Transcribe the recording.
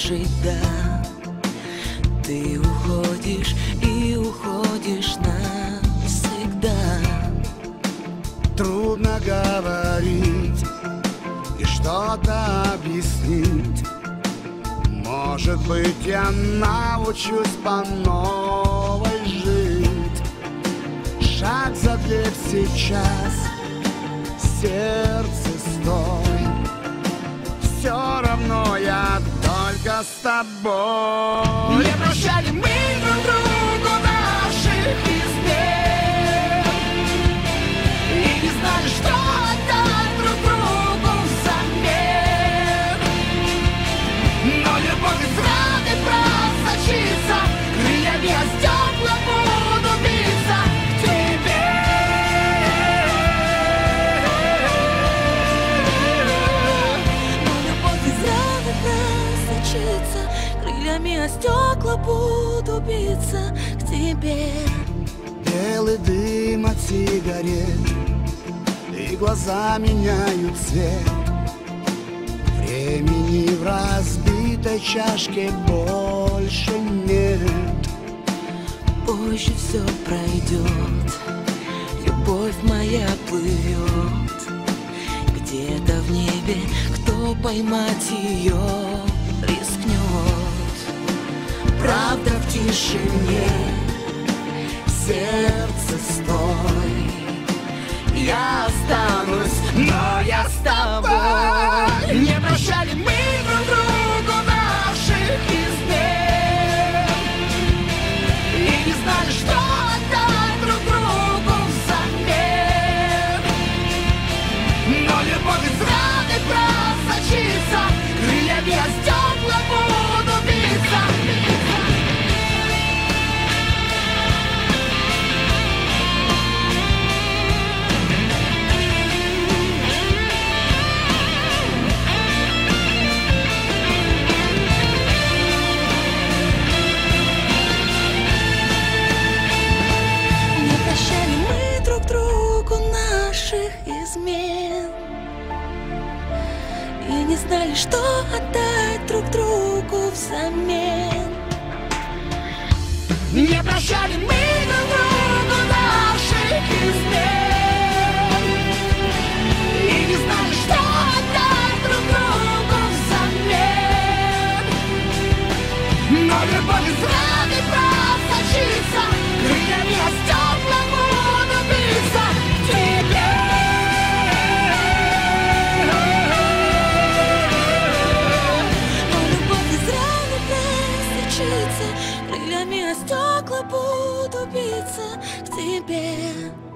жить, да. Ты уходишь и уходишь навсегда. Трудно говорить и что-то объяснить. Может быть, я научусь по новой жить. Шаг за дверь сейчас, сердце стой. Все равно я только с тобой. Не прощали мы друг другу наших измен и не знали, что отдать друг другу взамен. Но любовь из раны просочится, крыльями о стекла буду биться к тебе. Но любовь из раны просочится, крыльями о стекла буду биться к тебе. Белый дым от сигарет, и глаза меняют цвет. Времени в разбитой чашке больше нет. Позже все пройдет, любовь моя плывет. Где-то в небе кто поймать ее рискнет. Правда в тишине, сердце стой. Я останусь, но я с тобой. Не прощали мы друг другу наших измен и не знали, что отдать друг другу взамен. Но любовь из раны просочится, крыльями о стекла буду биться. Измен и не знали, что отдать друг другу взамен. Не прощали мы друг другу наших измен и не знали, что отдать друг другу взамен. Но любовь из раны просочится, крыльями о стекла буду биться к тебе. Крыльями о стекла буду биться к тебе.